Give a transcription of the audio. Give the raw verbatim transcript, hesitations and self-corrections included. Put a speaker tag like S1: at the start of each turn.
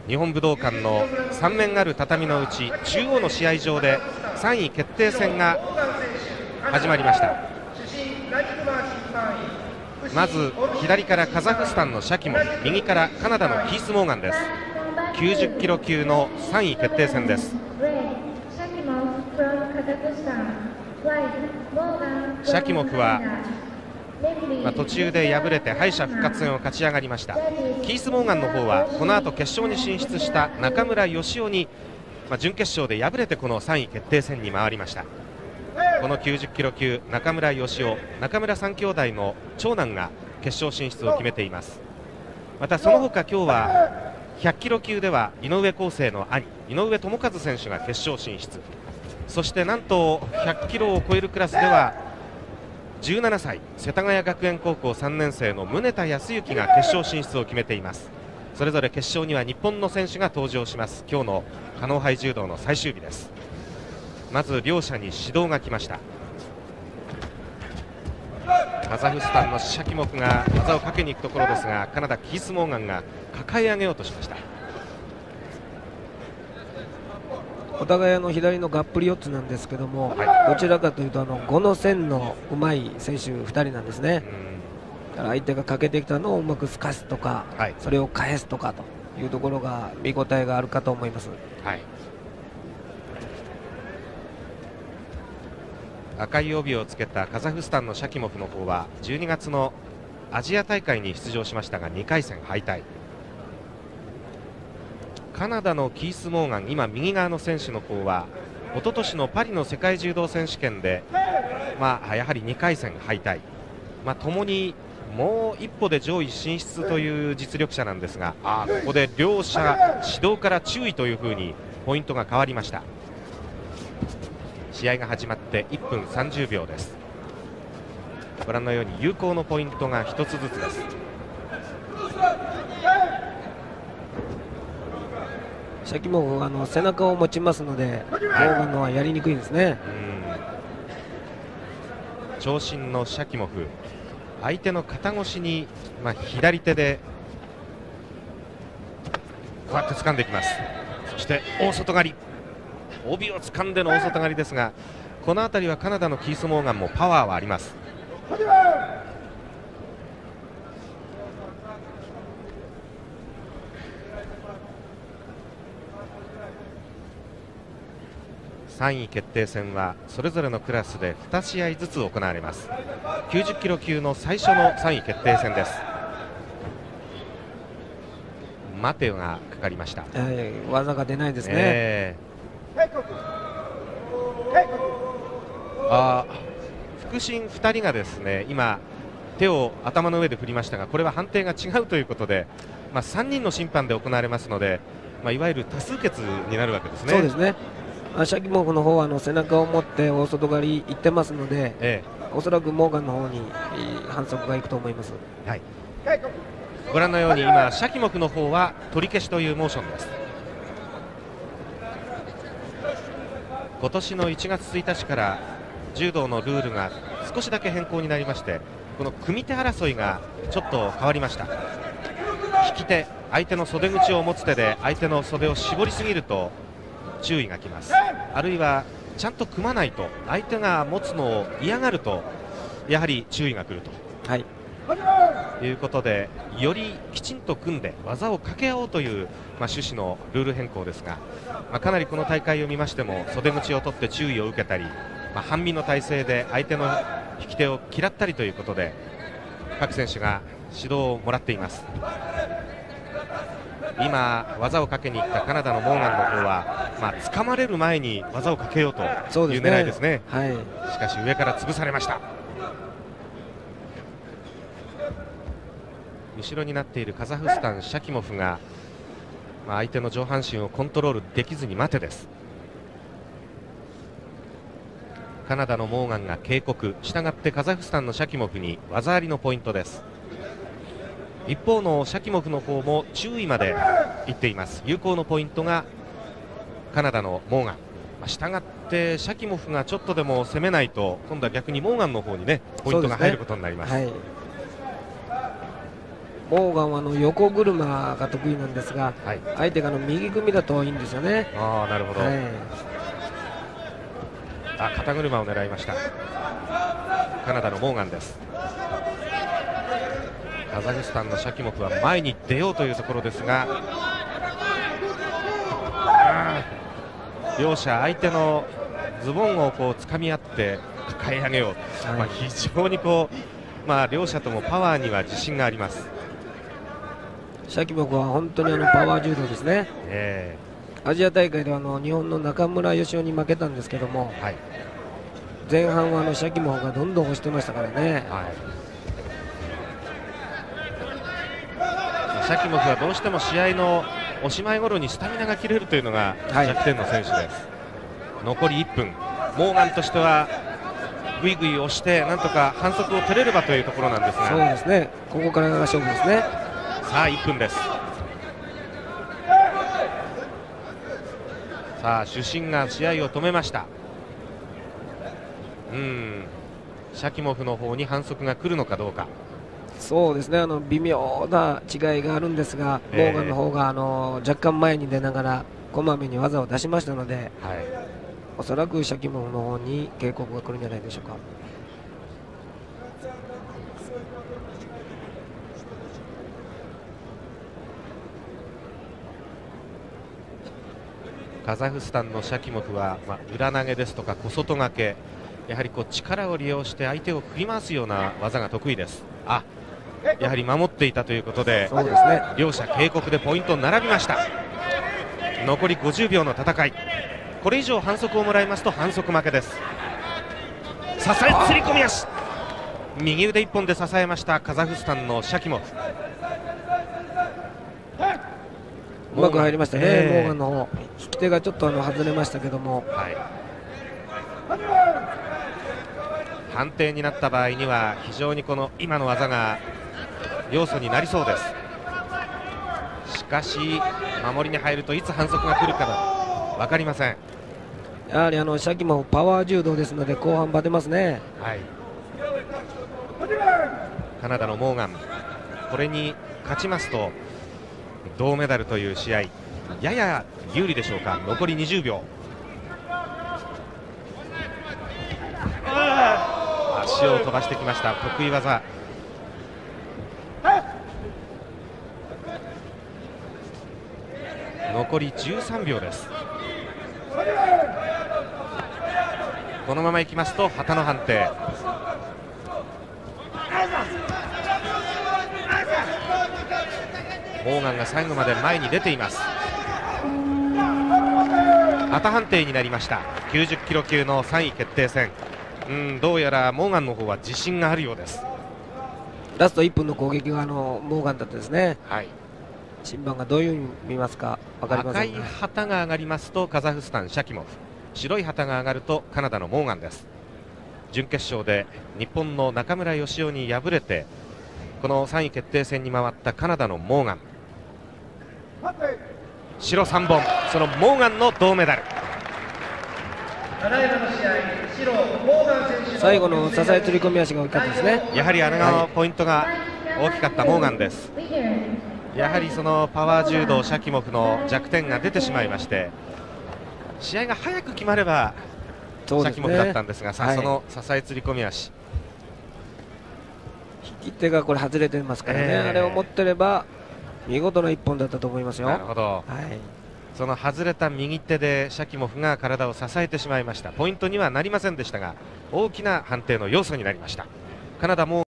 S1: 日本武道館のさん面ある畳のうち中央の試合場でさんい決定戦が始まりました。まず左からカザフスタンのシャキモフ、右からカナダのキース・モーガンです。きゅうじゅっキロ級のさんい決定戦です。シャキモフは、まあ、途中で敗れて敗者復活戦を勝ち上がりました。キース・モーガンの方はこの後決勝に進出した中村義雄に、まあ、準決勝で敗れてこのさんい決定戦に回りました。このきゅうじゅっキロ級、中村義雄、中村三兄弟の長男が決勝進出を決めています。またその他今日はひゃっキロ級では井上康生の兄、井上智和選手が決勝進出。そしてなんとひゃっキロを超えるクラスではじゅうななさい、世田谷学園高校さんねん生の宗田康之が決勝進出を決めています。それぞれ決勝には日本の選手が登場します。今日のカノ杯柔道の最終日です。まず両者に指導が来ました。カザフスタンのシャキモフが技をかけに行くところですが、カナダキース・モーガンが抱え上げようとしました。
S2: お互いの左のがっぷり四つなんですけども、はい、どちらかというとあのごの線のうまい選手ふたりなんですね。だから相手がかけてきたのをうまくすかすとか、はい、それを返すとかというところが見応えがあるかと思います。
S1: はい、赤い帯をつけたカザフスタンのシャキモフの方はじゅうにがつのアジア大会に出場しましたがにかい戦敗退。カナダのキース・モーガン、今右側の選手の方は一昨年のパリの世界柔道選手権で、まあ、やはりにかい戦敗退、まあ、ともにもう一歩で上位進出という実力者なんですが、あここで両者指導から注意というふうにポイントが変わりました。試合が始まっていっぷんさんじゅうびょうです。ご覧のように有効のポイントがひとつずつです。
S2: シャキモフはあの背中を持ちますので、モーガンのはやりにくいですね。
S1: 長身のシャキモフ、相手の肩越しに、まあ、左手でこうやって掴んでいきます。そして大外刈り、帯を掴んでの大外刈りですが、この辺りはカナダのキース・モーガンもパワーはあります。さんい決定戦はそれぞれのクラスでに試合ずつ行われます。きゅうじゅっキロ級の最初のさんい決定戦です。待てがかかりました。
S2: えー、技が出ないですね。え
S1: ー、あ副審ふたりがですね今手を頭の上で振りましたが、これは判定が違うということで、まあ、さんにんの審判で行われますので、まあ、いわゆる多数決になるわけですね。
S2: そうですね。シャキモフの方はあの背中を持って大外刈りいってますので、ええ、おそらくモーガンの方に反則がいくと思います。
S1: はい、ご覧のように今シャキモフの方は取り消しというモーションです。今年のいちがつついたちから柔道のルールが少しだけ変更になりまして、この組手争いがちょっと変わりました。引き手、相手の袖口を持つ手で相手の袖を絞りすぎると注意がきます。あるいはちゃんと組まないと、相手が持つのを嫌がるとやはり注意が来ると、はい、いうことで、よりきちんと組んで技を掛け合おうという、まあ、趣旨のルール変更ですが、まあ、かなりこの大会を見ましても袖口を取って注意を受けたり、まあ、半身の体勢で相手の引き手を嫌ったりということで各選手が指導をもらっています。今技をかけに行ったカナダのモーガンの方は、まあ、掴まれる前に技をかけようという狙いですね。はい、しかし上から潰されました。後ろになっているカザフスタンシャキモフが、まあ、相手の上半身をコントロールできずに待てです。カナダのモーガンが警告、したがってカザフスタンのシャキモフに技ありのポイントです。一方のシャキモフの方も注意までいっています。有効のポイントがカナダのモーガン、まあ、したがってシャキモフがちょっとでも攻めないと今度は逆にモーガンの方にねポイントが入ることになります。
S2: モーガンはあの横車が得意なんですが、
S1: はい、
S2: 相手があの右組みだといいんですよね。
S1: ああ、なるほど、はい、あ、肩車を狙いました。カナダのモーガンです。カザフスタンのシャキモフは前に出ようというところですが、両者相手のズボンをこう掴み合って抱え上げよう、はい、まあ、非常にこう、まあ、両者ともパワーには自信があります。
S2: シャキモフは本当にあのパワー柔道ですね、えー、アジア大会ではあの日本の中村義雄に負けたんですけども、はい、前半はあのシャキモフがどんどん押してましたからね、はい、
S1: シャキモフはどうしても試合のおしまい頃にスタミナが切れるというのが弱点の選手です、はい、残りいっぷん、モーガンとしてはぐいぐい押してなんとか反則を取れればというところなんですが、
S2: そうですね、ここからが勝負ですね。
S1: さあいっぷんです。さあ主審が試合を止めました。うん、シャキモフの方に反則が来るのかどうか。
S2: そうですね、あの微妙な違いがあるんですが、えー、モーガンの方があの若干前に出ながらこまめに技を出しましたので、はい、おそらくシャキモフの方に警告が来るんじゃないでしょうか。
S1: カザフスタンのシャキモフは、まあ、裏投げですとか小外掛け、やはりこう力を利用して相手を振り回すような技が得意です。あ、やはり守っていたということで、そうですね、両者警告でポイント並びました。残りごじゅうびょうの戦い、これ以上反則をもらいますと反則負けです。支え釣り込み足、右腕いっぽんで支えましたカザフスタンのシャキモフ。
S2: うまく入りましたね、えー、モーガンの方引き手がちょっとあの外れましたけども、はい、
S1: 判定になった場合には非常にこの今の技が要素になりそうです。しかし守りに入るといつ反則が来るか分かりません。
S2: やはりあのシャキモフパワー柔道ですので後半バテますね、はい、
S1: カナダのモーガン、これに勝ちますと銅メダルという試合やや有利でしょうか。残りにじゅうびょう、足を飛ばしてきました、得意技。残りじゅうさんびょうです。このままいきますと旗の判定。モーガンが最後まで前に出ています。旗判定になりました。きゅうじゅっキロ級のさんい決定戦、うん、どうやらモーガンの方は自信があるようです。
S2: ラストいっぷんの攻撃があのモーガンだったですね、はい、審判がどういうふうに見ますか分かりませんが、
S1: 赤い旗が上がりますとカザフスタンシャキモフ、白い旗が上がるとカナダのモーガンです。準決勝で日本の中村義雄に敗れてこのさんい決定戦に回ったカナダのモーガン、白さんぼん、そのモーガンの銅メダル。
S2: 最後の支え釣り込み足が大きかったですね。
S1: やはりあのポイントが大きかったモーガンです。やはりそのパワー柔道シャキモフの弱点が出てしまいまして、試合が早く決まればシャキモフだったんですが、さあその支え釣り込み足、
S2: 引き手がこれ外れてますからね、えー、あれを持ってれば見事な一本だったと思いますよ。
S1: なるほど、はい、その外れた右手でシャキモフが体を支えてしまいました。ポイントにはなりませんでしたが大きな判定の要素になりました。カナダも